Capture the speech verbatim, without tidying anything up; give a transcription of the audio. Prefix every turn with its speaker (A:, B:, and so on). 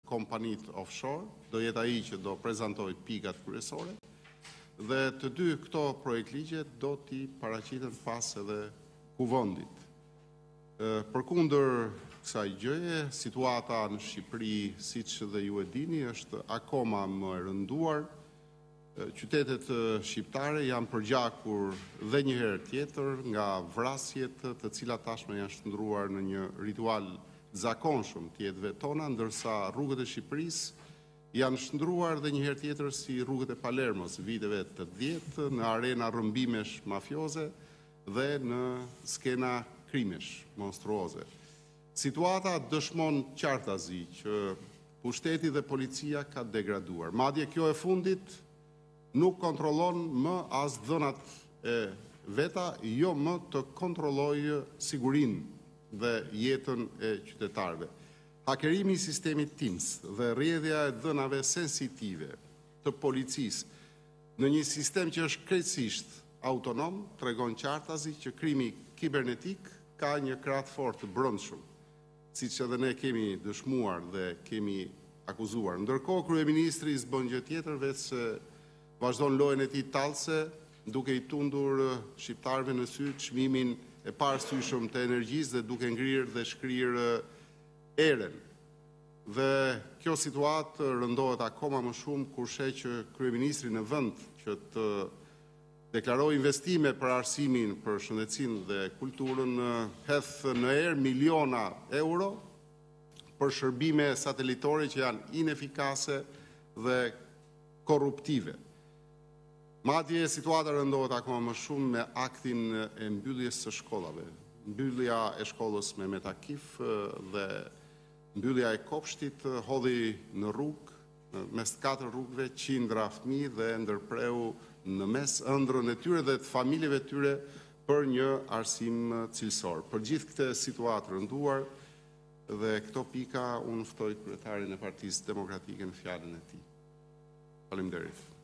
A: kompanit offshore, do jetë ai që do prezantoj pikat kryesore, dhe të dy këto projekt ligje do t'i paraqiten pas edhe kuvendit. Përkundër kësaj gjëje, situata në Shqipëri, siç dhe ju e dini, është akoma më e rënduar. Qytetet shqiptare janë përgjakur dhe një herë tjetër nga vrasjet të cilat tashmë janë shndruar në një ritual zakonshëm të jetëve tona, ndërsa rrugët e Shqipërisë janë shndruar dhe një herë tjetër si rrugët e Palermos viteve të dhjetë në arena rrëmbimesh mafioze dhe në skena krimesh monstruoze. Situata dëshmon qartazi që pushteti dhe policia ka degraduar. Madje kjo e fundit nuk kontrollon më as dhënat e veta, jo më të kontrollojë sigurinë dhe jetën e qytetarëve. Hakerimi i sistemit Teams dhe rrjedhja e dhënave sensitive të policisë në një sistem që është krejtësisht autonom tregon qartazi që krimi kibernetik ka një krah fort të brendshëm, siç edhe ne kemi dëshmuar dhe kemi akuzuar. Ndërkohë kryeministri s'bën gjë tjetër veç se vazhdon lojën e tij tallse, duke i tundur shqiptarëve në sy çmimin e parësyeshëm të energjisë dhe duke ngrirë dhe shkrirë erën. Dhe kjo situatë rëndohet akoma më shumë kur sheh që kryeministri në vend që të deklarojë investime për arsimin, për shëndetësinë dhe kulturën, hedh në erë miliona euro për shërbime satelitore që janë inefikase dhe korruptive. Madje situata rëndohet akoma më shumë me aktin e mbylljes së shkollave. Mbyllja e shkollës Mehmet Akif dhe mbyllja e kopshtit hodhi në rrugë, mes katër rrugëve, qindra fëmijë dhe ndërpreu në mes ëndrrën e tyre dhe të familjeve të tyre për një arsim cilësor. Për gjithë këtë situatë rënduar dhe këto pika, unë ftoj kryetarin e Partisë Demokratike në fjalën e tij. Faleminderit.